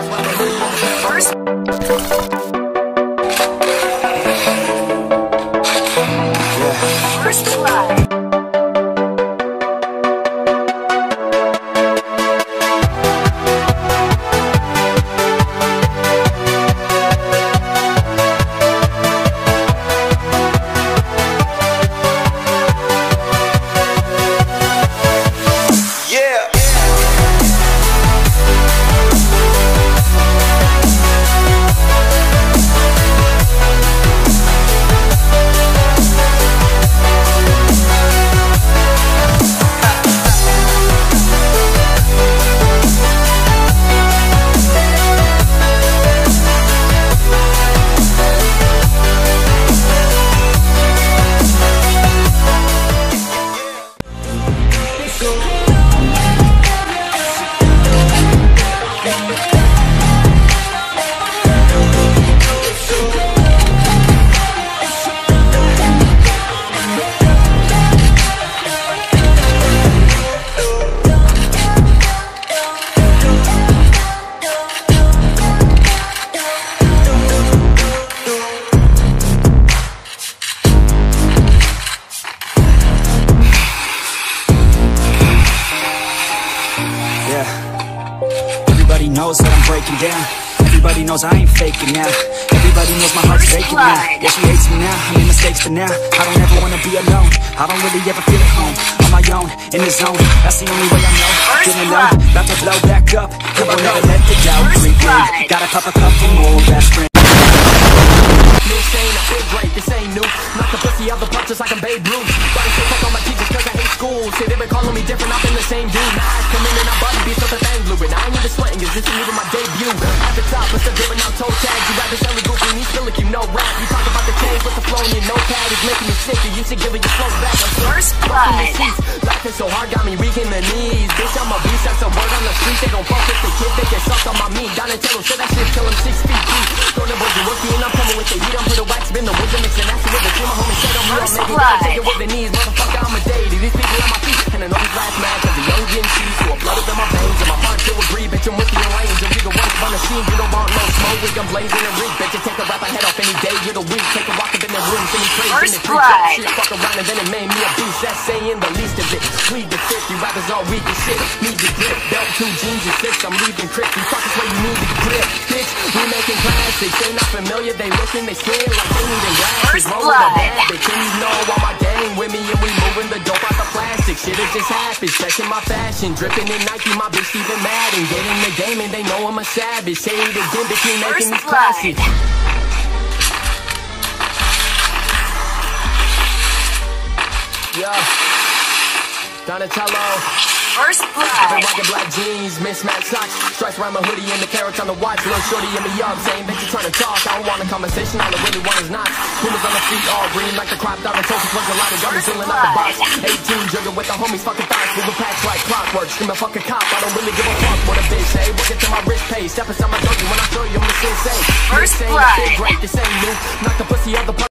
First blood. Everybody knows that I'm breaking down. Everybody knows I ain't faking now. Everybody knows my heart's faking now. Yeah, she hates me now, I made mistakes but now I don't ever wanna be alone. I don't really ever feel at home. On my own, in the zone, that's the only way I know. Feeling low, about to blow back up. I won't never let the doubt creep in. Gotta pop a couple more best friends. This ain't a big break, this ain't new. Knock the pussy out the punch just like I'm Babe Ruth. But I still fuck on my teachers cause I hate school. Say they been calling me different, I've been the same dude. My eyes come in and I body beats up the thing fluid. I ain't even sweating cause this ain't even my debut. At the top, but still giving out toe tags. You rather sell a goofy and you still like you know rap. You talk about the change with the flow in your notepad. It's making me sick, you should give it your flow back. I'm First blood. Laughing so hard got me weak in the knees. Bitch, I'm a beast, that's a word on the street. They gon' fuck with the kid, they get sucked on my meat. Donatello said that shit till I'm 6 feet deep. Throw the boys a rookie and I'm coming with the heat. I'm for the wax, spin the woods and mixing acid with the team. My homie said I'm real, nigga, I take it with the knees. Motherfucker, I'm a deity, these people on my feet. And I know these last man cause the young getting cheese. So I blood up in my veins and my heart still agree. Bitch, I'm with you in range and we gon' run up on the scene. You don't want no smoke, we gon' blazing and reek. Bitch, take a rap, I head off any day of the week. Take a walk up in the room, see me crazy in the street. Shit, fuck around and then it made me a beast. That's saying the least of it. Plead the fifth, you rappers all weak as shit. Need the grip, belt 2 jeans and 6. I'm leaving crisp, you fuckers where you need the grip. Bitch, we making classics. They not familiar, they looking, they skin like they needing glasses. Roll with a bad bitch, and you know all my gang with me. And we moving the dope out the plastic. Shit, it just happened, checking my fashion. Dripping in Nike, my bitch even mad. And get in the game and they know I'm a savage. Say it again, bitch, we making these classics. Yeah, Donatello. First blood. I've been rocking black jeans, mismatched socks, stripes around my hoodie and the carrots on the watch. Little shorty in me up, saying that you trying to talk. I don't want a conversation, all I really want is knots. Boomers on the feet, all green like the crop dog and focus was a lot of gummies feeling like the box. 18 jugging with the homies, fucking thoughts, moving packs like clockwork. Screaming fucking cop, I don't really give a fuck what a bitch say. Working till my wrist pays, step inside my dojo when I show you I'm the sensei. First this ain't blood. a big break, this ain't new. Knock the pussy out the